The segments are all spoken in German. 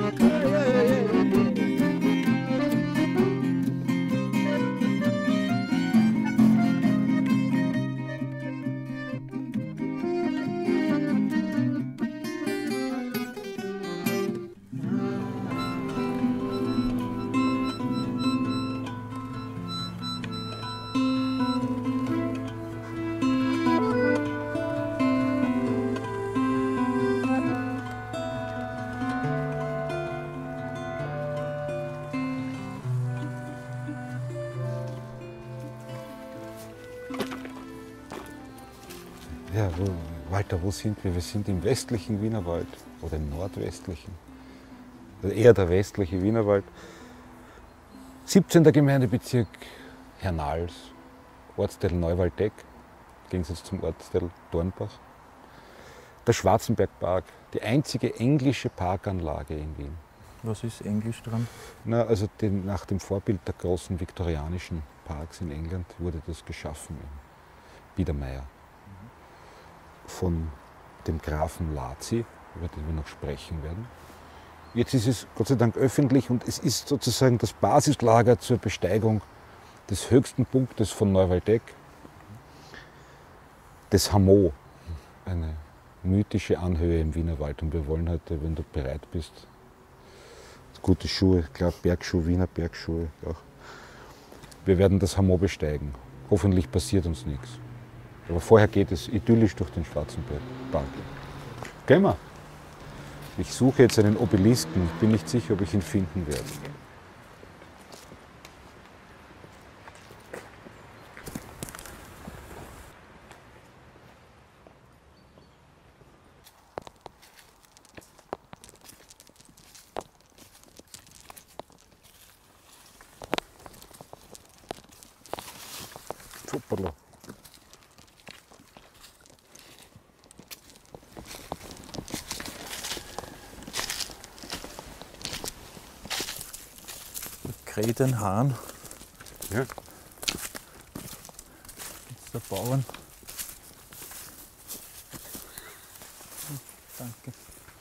Ja, Walter, wo sind wir? Wir sind im westlichen Wienerwald oder im nordwestlichen. Also eher der westliche Wienerwald. 17. Gemeindebezirk Hernals, Ortsteil Neuwaldeck, im Gegensatz zum Ortsteil Dornbach. Der Schwarzenbergpark, die einzige englische Parkanlage in Wien. Was ist Englisch dran? Na, also nach dem Vorbild der großen viktorianischen Parks in England wurde das geschaffen in Biedermeier. Von dem Grafen Lazi, über den wir noch sprechen werden. Jetzt ist es Gott sei Dank öffentlich und es ist sozusagen das Basislager zur Besteigung des höchsten Punktes von Neuwaldeck, des Hameau, eine mythische Anhöhe im Wienerwald. Und wir wollen heute, wenn du bereit bist, gute Schuhe, klar, Bergschuhe, Wiener Bergschuhe, ja. Wir werden das Hameau besteigen. Hoffentlich passiert uns nichts. Aber vorher geht es idyllisch durch den Schwarzenbergpark. Gehen wir. Ich suche jetzt einen Obelisken. Ich bin nicht sicher, ob ich ihn finden werde. Hoppala. Krähenhahn. Ja. Jetzt der Bauern. Danke.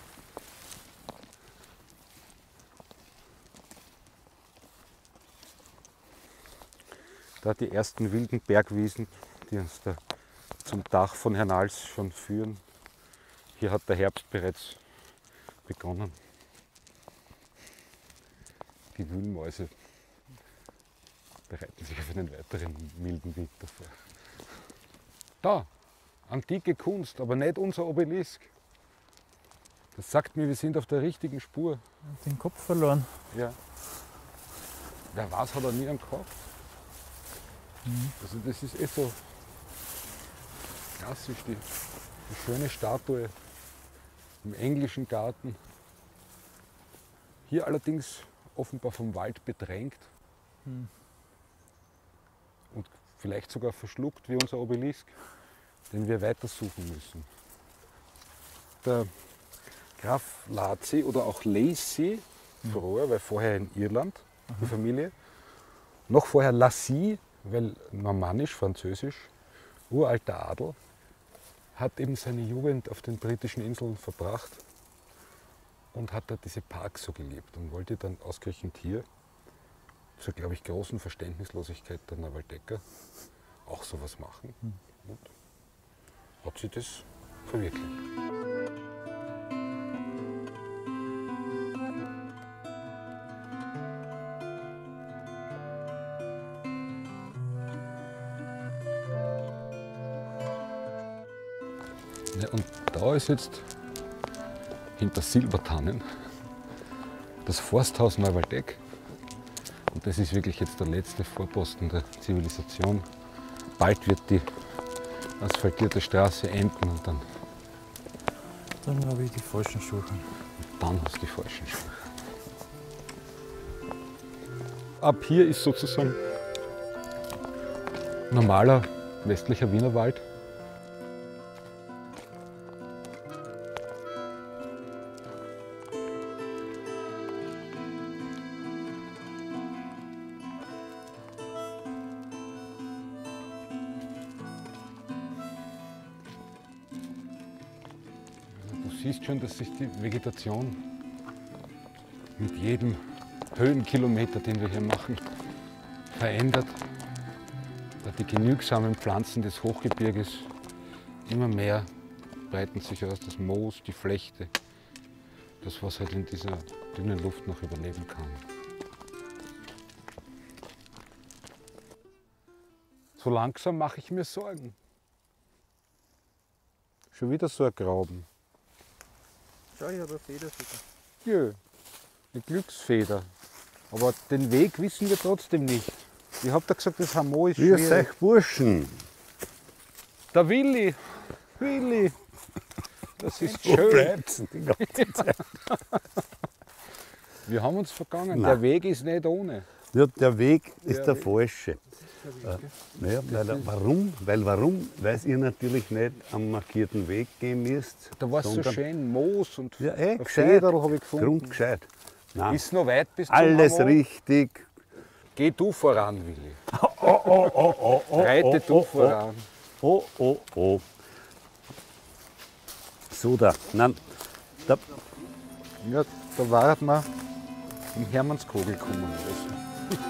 Da die ersten wilden Bergwiesen, die uns da zum Dach von Hernals schon führen. Hier hat der Herbst bereits begonnen. Die Wühlmäuse bereiten sich auf einen weiteren milden Winter vor. Da, antike Kunst, aber nicht unser Obelisk. Das sagt mir, wir sind auf der richtigen Spur. Den Kopf verloren. Ja. Wer weiß, hat er nie einen gehabt. Also das ist eh so klassisch, die schöne Statue im englischen Garten. Hier allerdings offenbar vom Wald bedrängt und vielleicht sogar verschluckt wie unser Obelisk, den wir weitersuchen müssen. Der Graf Lazi oder auch Lacy, früher, weil vorher in Irland, die Familie, noch vorher Lacy, weil normannisch, französisch, uralter Adel, hat eben seine Jugend auf den britischen Inseln verbracht und hat da diese Parks so geliebt und wollte dann ausgerechnet hier zur, glaube ich, großen Verständnislosigkeit der Neuwaldecker auch sowas machen. Und hat sie das verwirklicht. Ja, und da ist jetzt hinter Silbertannen das Forsthaus Neuwaldeck. Und das ist wirklich jetzt der letzte Vorposten der Zivilisation. Bald wird die asphaltierte Straße enden und dann habe ich die falschen Schuhe. Dann hast du die falschen Schuhe. Ab hier ist sozusagen normaler westlicher Wienerwald. Du siehst schon, dass sich die Vegetation mit jedem Höhenkilometer, den wir hier machen, verändert. Da die genügsamen Pflanzen des Hochgebirges immer mehr breiten sich aus, das Moos, die Flechte, das, was halt in dieser dünnen Luft noch überleben kann. So langsam mache ich mir Sorgen. Schon wieder so ein Graben. Schau, ich habe eine Feder sogar. Jö, eine Glücksfeder. Aber den Weg wissen wir trotzdem nicht. Ich habe da gesagt, das Hamo ist Grüß schwierig. euch Burschen. Der Willi, Willi, das ist Wo schön. bleibt's denn die ganze Zeit? Wir haben uns vergangen. Nein. Der Weg ist nicht ohne. Ja, der Weg ist Der der Weg. falsche. Naja, warum? Weil ihr natürlich nicht am markierten Weg gehen müsst. Da war es so sondern- schön Moos und Ja, ein gescheit. Federl habe ich gefunden. Grundgescheit. Nein, Ist noch weit bis zum alles Hamo. richtig. Geh du voran, Willi. Oh, Reite du voran. Oh, oh, oh. So da. Nein, da, Ja, da waren wir im Hermannskogel gekommen. Also.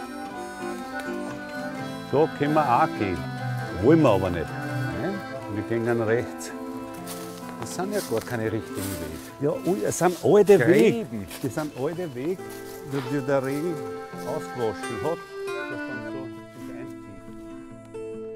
da können wir auch gehen. Wollen wir aber nicht. Nein, Wir gehen rechts. das sind ja gar keine richtigen Wege. Ja, ui, es sind alte Wege. Gräben. Das sind alte Wege, die der Regen ausgewaschen hat. Das dann so sich einzieht.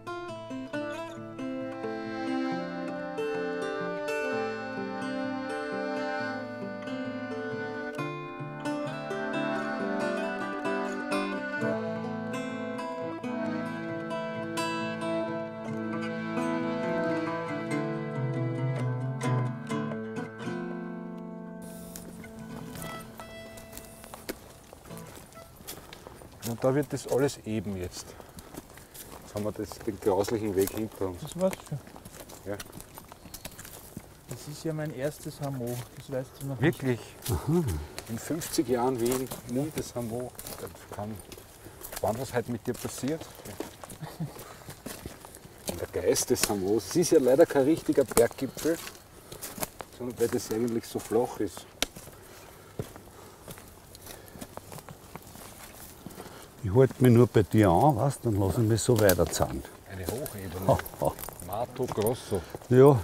Und da wird das alles eben jetzt. Jetzt haben wir den grauslichen Weg hinter uns. Das war's schon. Ja. Das ist ja mein erstes Hamo. Das weißt du noch Wirklich? In 50 Jahren Wien, nie das Hamo. Das kann spannend, was heute mit dir passiert. Und der Geist des Hamos. Es ist ja leider kein richtiger Berggipfel, sondern weil das eigentlich so flach ist. Ich halte mich nur bei dir an, weißt, dann lass ich mich so weiterzahlen. Eine Hochebene. Mato Grosso. Ja,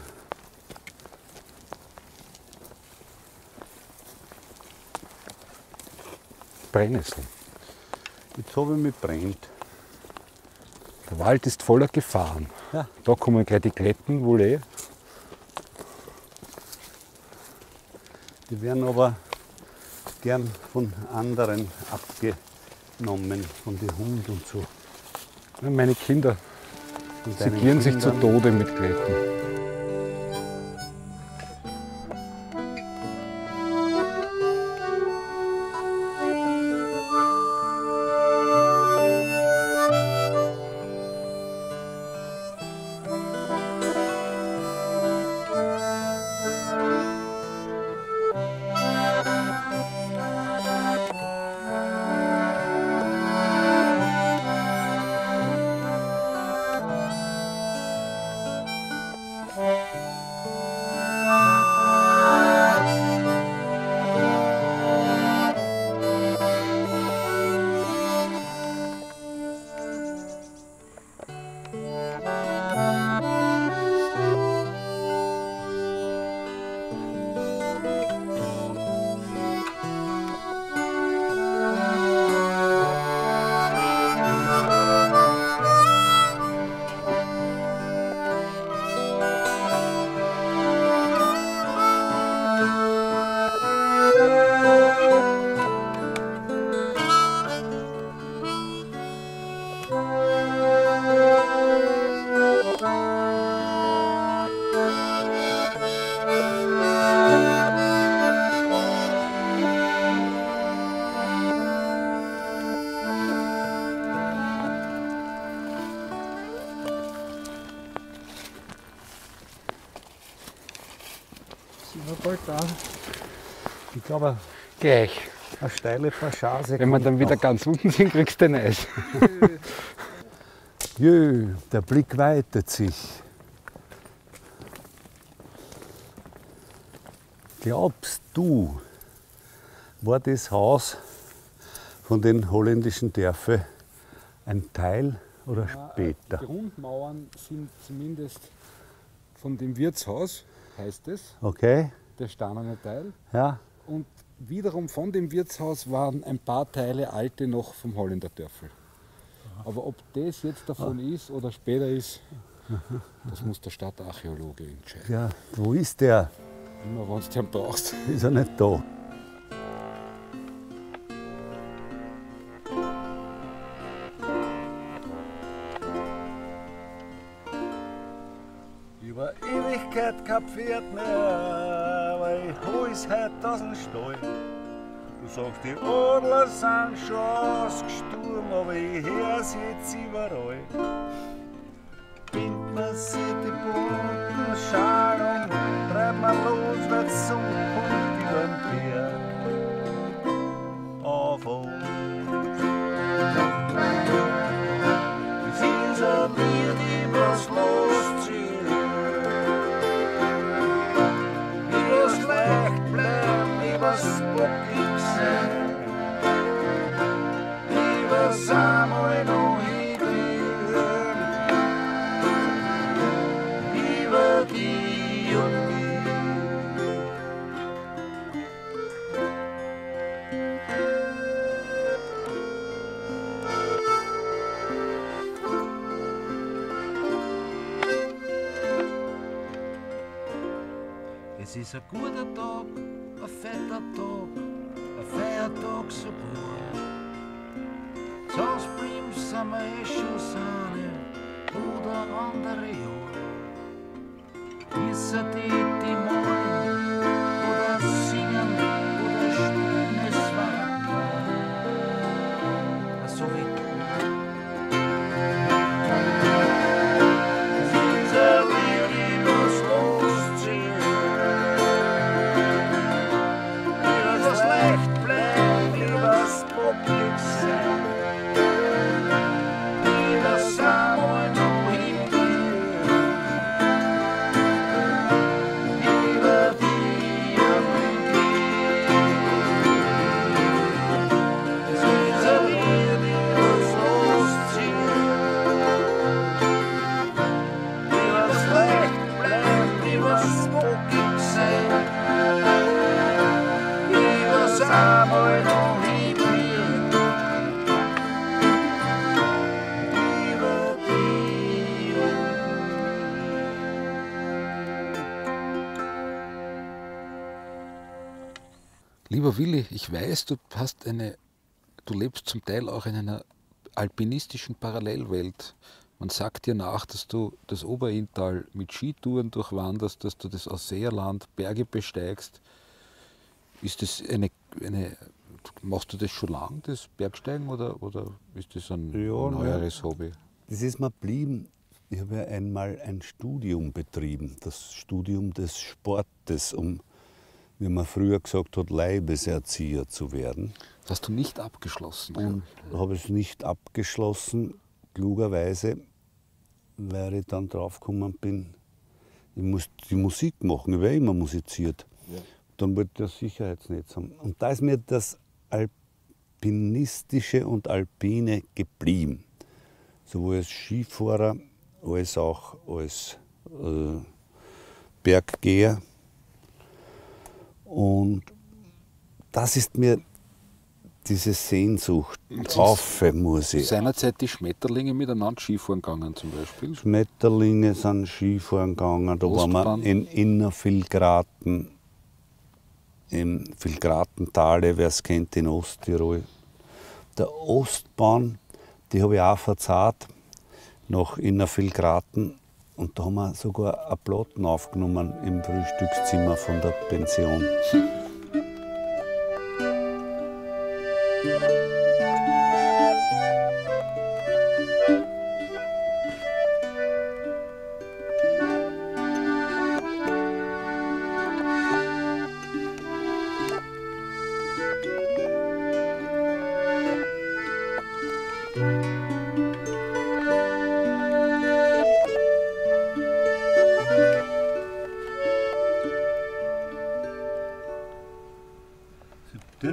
Brennnessel. jetzt habe ich mich brennt. Der Wald ist voller Gefahren. Ja. Da kommen gleich die Kletten, wohl eh. Die werden aber gern von anderen abgenommen, von den Hunden und so. Ja, meine Kinder, Von sie deinen gieren sich zu Kindern. Tode mit Kletten. Sind wir bald da? Ich glaube, Gleich. eine steile Passage. Wenn wir kommt dann wieder noch. ganz unten sind, kriegst du ein Eis. Jö, der Blick weitet sich. Glaubst du, war das Haus von den holländischen Dörfern ein Teil oder später? Die Grundmauern sind zumindest von dem Wirtshaus, heißt es, Okay, der steinerne Teil. ja. Und wiederum von dem Wirtshaus waren ein paar Teile alte noch vom Holländerdörfel. Aber ob das jetzt davon ist oder später ist, das muss der Stadtarchäologe entscheiden. Ja, wo ist der? Immer wenn du den brauchst. Ist er nicht da? Über Ewigkeit kein Pferd mehr, weil ich hol's heut aus dem Stall. Du sagst, die Adler sind schon ausgestorben, aber ich hör's jetzt überall. Bind mir sie die bunten Schal und treib mir los, weil's so kommt über den Berg auf uns. Es ist ein Lied, übers Losziehen. Übers leicht bleiben, übers bockig sein. Übers einmal noch hinblieben. Über die und mich. Es ist ein guter Tag, ein fetter Tag, ein Feiertag sogar. Sonst sind wir schon seine oder andere Jahr. Wissen die malen oder singen oder spielen es weiter. So wie du. Es ist ein Lied, übers Losziehen. Übers leicht bleiben, übers bockig sein. Übers einmal noch hingehen. Über die und es ist ein Lied, übers Losziehen. Übers leicht bleiben, übers bockig sein. Übers einmal noch hingehen. Über die Lieber Willi, ich weiß, du lebst zum Teil auch in einer alpinistischen Parallelwelt. Man sagt dir nach, dass du das Oberinntal mit Skitouren durchwanderst, dass du das Ausseerland, Berge besteigst. Ist das machst du das schon lang, das Bergsteigen, oder ist das ein neueres Hobby? Das ist mir geblieben. Ich habe ja einmal ein Studium betrieben, das Studium des Sportes, um, wie man früher gesagt hat, Leibeserzieher zu werden. Das hast du nicht abgeschlossen. Und habe es nicht abgeschlossen, klugerweise, weil ich dann draufgekommen bin, ich muss die Musik machen, ich habe immer musiziert. Ja. Dann wollte ich das Sicherheitsnetz haben. Und da ist mir das Alpinistische und Alpine geblieben. Sowohl als Skifahrer als auch als Berggeher. Und das ist mir diese Sehnsucht. Auf muss ich. Seinerzeit die Schmetterlinge miteinander Skifahren gegangen zum Beispiel. Schmetterlinge sind Skifahren gegangen. Da waren wir in Innervilgraten, im Vilgratentale, wer es kennt, in Osttirol. Der Ostbahn, die habe ich auch verzahlt, nach Innervilgraten. Und da haben wir sogar eine Platten aufgenommen im Frühstückszimmer von der Pension.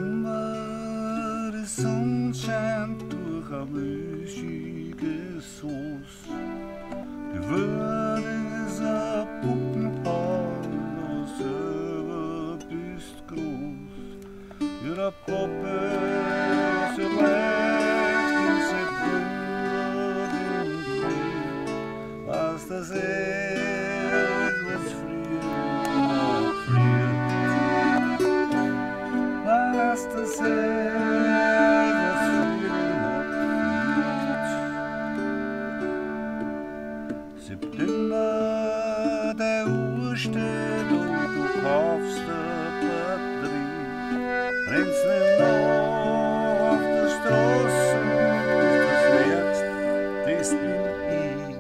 September, die Sonne scheint durch ein milchiges Haus. Die Welt ist ein Puppenhaus, du selber bist groß. Ihre Puppe, sie leicht im September im Krieg. Was das etwas friert noch friert. Was das etwas friert noch friert. September, der Uhr steht und du kaufst eine Batterie. Rennst nicht noch auf der Straße, bis du's merkst, das bin ich.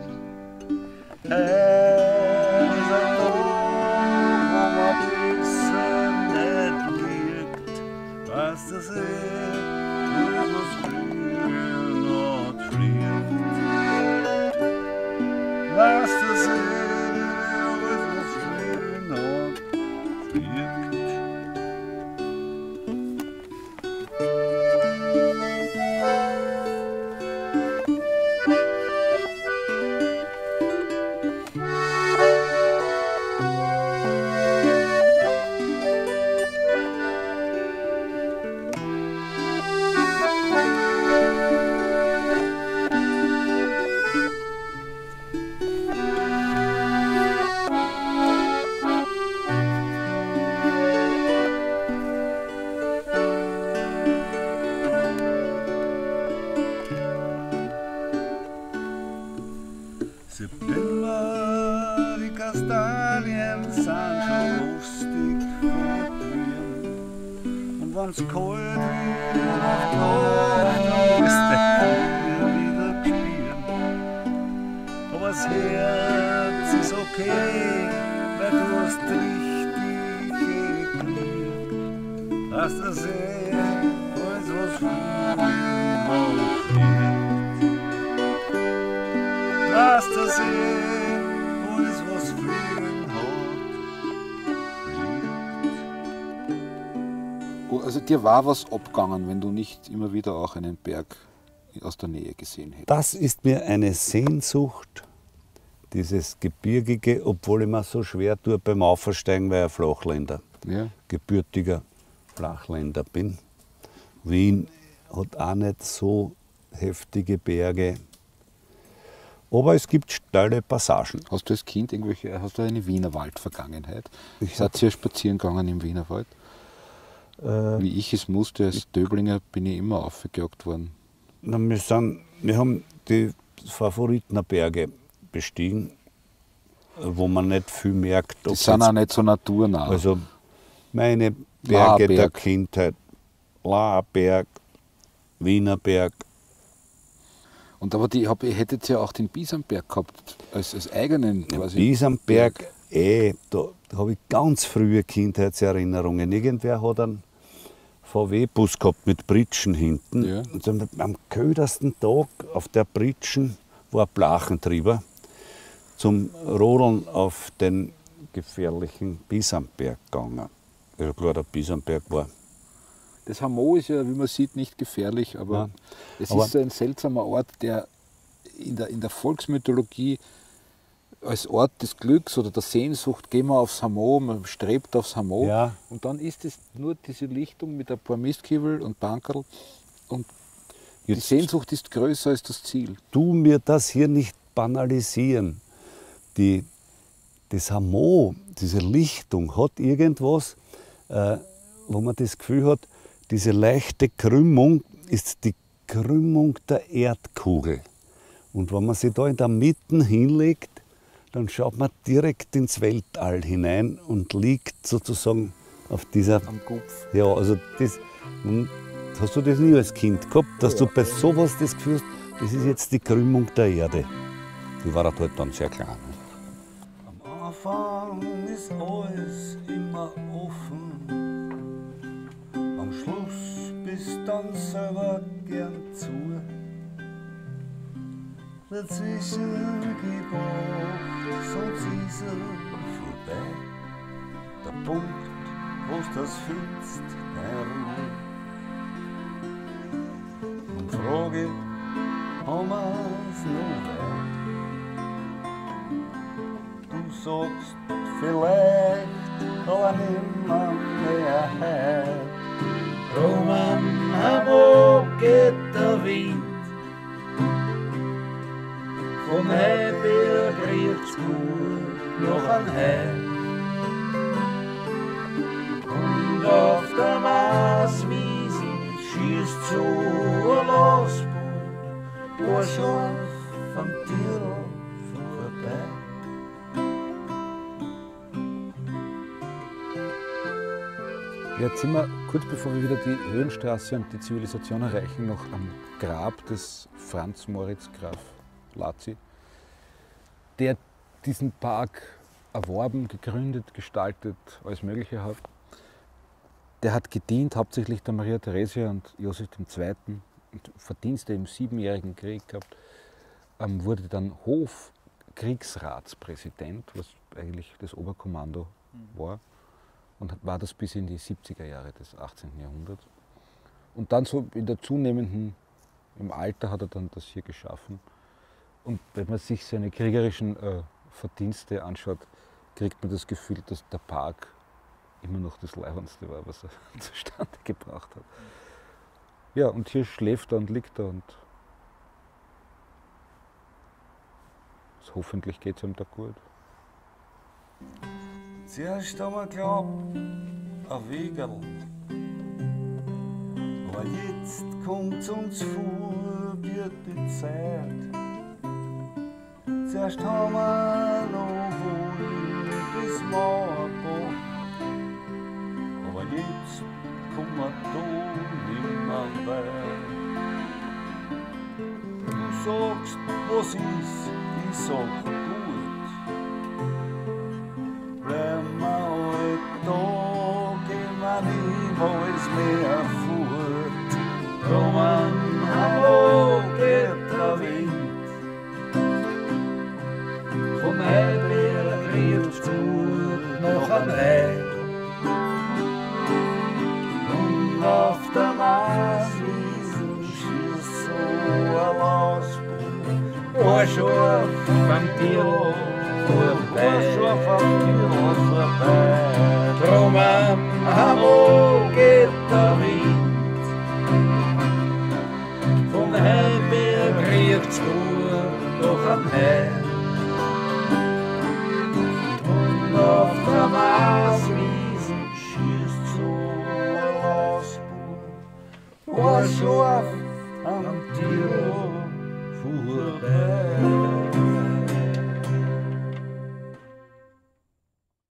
Ist ein Tag, wo man besser nicht liegt. Was das was früher noch friert. Was das was früher noch friert. September, die Kastanien sind schon lustig verdrehen. Und wenn's kalt wird auf die Nacht, dann ist der wieder gespielt. Aber das Herz ist okay, weil du hast richtig gekriegt. Dass das alles was früher noch friert. Was das alles was frieren hat, friert. Also dir war was abgegangen, wenn du nicht immer wieder auch einen Berg aus der Nähe gesehen hättest. Das ist mir eine Sehnsucht, dieses Gebirgige, obwohl ich mir so schwer tue beim Aufersteigen, weil ich ein Flachländer, Ja. gebürtiger Flachländer bin. Wien hat auch nicht so heftige Berge. Aber es gibt steile Passagen. Hast du als Kind hast du eine Wiener Waldvergangenheit? Ich Seid ihr spazieren gegangen im Wiener Wald? Wie ich es musste, als Döblinger bin ich immer aufgejagt worden. Wir haben die Favoritener Berge bestiegen, wo man nicht viel merkt. Die sind auch nicht so naturnah. Also meine Berge der Lahrberg. Kindheit, Lahrberg, Wienerberg. Und aber ihr hättet ja auch den Bisamberg gehabt, als eigenen quasi. Bisamberg, da habe ich ganz frühe Kindheitserinnerungen. Irgendwer hat einen VW-Bus gehabt mit Pritschen hinten. Ja. Und dann am ködersten Tag auf der Pritschen war ein Blachentrieber zum Rodeln auf den gefährlichen Bisamberg gegangen. Ja klar, der Bisamberg war. Das Hameau ist ja, wie man sieht, nicht gefährlich, aber Ja. es Aber ist so ein seltsamer Ort, der in der Volksmythologie als Ort des Glücks oder der Sehnsucht, gehen wir aufs Hameau, man strebt aufs Hameau. Ja. Und dann ist es nur diese Lichtung mit ein paar Mistkübel und Bankerl. Und die Jetzt Sehnsucht ist größer als das Ziel. tu mir das hier nicht banalisieren. Das Hameau, diese Lichtung, hat irgendwas, wo man das Gefühl hat, diese leichte Krümmung ist die Krümmung der Erdkugel. Und wenn man sich da in der Mitte hinlegt, dann schaut man direkt ins Weltall hinein und liegt sozusagen auf dieser. Am Kopf. Ja, also das. Hast du das nie als Kind gehabt, dass du bei sowas das Gefühl hast, das ist jetzt die Krümmung der Erde? Die war halt dann sehr klein. Am Anfang ist alles immer offen. Am Schluss bist dann selber gern zu. Dazwischen gibt es, sonst ist er vorbei. Der Punkt, wo du das findest, der Ruhe. sag ich, haben wir's noch weit. Du sagst vielleicht, aber nimmer mehr heut. Drum am Hamburg geht der Wind, von Heiberg riecht's gut noch an Heim. Und auf der Maaswiese schießt so ein Losboot, war schon vom Tirol vorbei. Jetzt sind wir kurz bevor wir wieder die Höhenstraße und die Zivilisation erreichen, noch am Grab des Franz Moritz Graf Lazi, der diesen Park erworben, gegründet, gestaltet, alles Mögliche hat. Der hat gedient hauptsächlich der Maria Theresia und Josef II. Und Verdienste im 7-jährigen Krieg gehabt, wurde dann Hofkriegsratspräsident, was eigentlich das Oberkommando war. Und war das bis in die 70er Jahre des 18. Jahrhunderts. Und dann so in der zunehmenden, im Alter hat er dann das hier geschaffen. Und wenn man sich seine kriegerischen Verdienste anschaut, kriegt man das Gefühl, dass der Park immer noch das Leibendste war, was er zustande gebracht hat. Ja, und hier schläft er und liegt er und hoffentlich geht es ihm da gut. Zuerst haben wir geglaubt, ein Wegerl. Aber jetzt kommt's uns vor, wird die Zeit. Zuerst haben wir noch wohl bis Mauerbach. Aber jetzt kommen wir da nimmer weit. Du sagst, was ist, ich sag gut. Bleiben wir halt da, gehen wir niemals mehr fort. Drum am Hamburg geht der Wind, Von Heiberg riecht's gut noch an Heim. und auf der Maaswiese schießt so ein Lausboot. War schon vom Tirol vorbei. Drum am Hamburg geht der Wind, von Heiberg riecht's gut noch an Heim. Und auf der Maaswiese schießt so ein Lausboot. War scharf am Tirol vorbei.